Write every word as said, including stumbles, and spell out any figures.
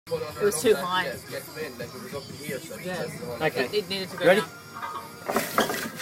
It was too high. Yeah. Yeah. Okay. It, it needed to go Ready? down.